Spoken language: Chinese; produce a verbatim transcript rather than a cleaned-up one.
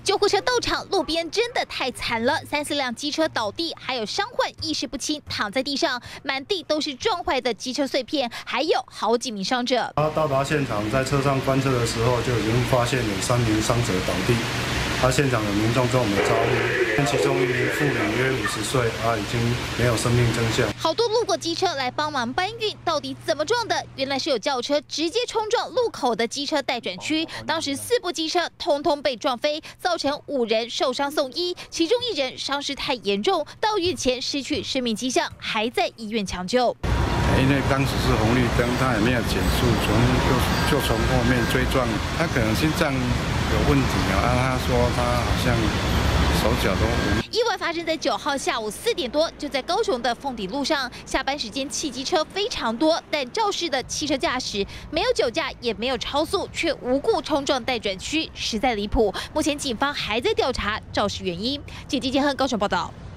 救护车到场，路边真的太惨了，三四辆机车倒地，还有伤患意识不清躺在地上，满地都是撞坏的机车碎片，还有好几名伤者。 他到达现场，在车上观测的时候，就已经发现有三名伤者倒地。他现场有民众跟我们招呼，其中一名妇女约五十岁，啊，已经没有生命征象。 好多路过机车来帮忙搬运，到底怎么撞的？原来是有轿车直接冲撞路口的机车待转区，当时四部机车通通被撞飞，造成五人受伤送医，其中一人伤势太严重，到院前失去生命迹象，还在医院抢救。 因为当时是红绿灯，他也没有减速，从就就从后面追撞，他可能心脏有问题啊。他说他好像手脚都无。 意外发生在九号下午四点多，就在高雄的凤底路上。下班时间汽机车非常多，但肇事的汽车驾驶没有酒驾，也没有超速，却无故冲撞待转区，实在离谱。目前警方还在调查肇事原因。记者金建亨高雄报道。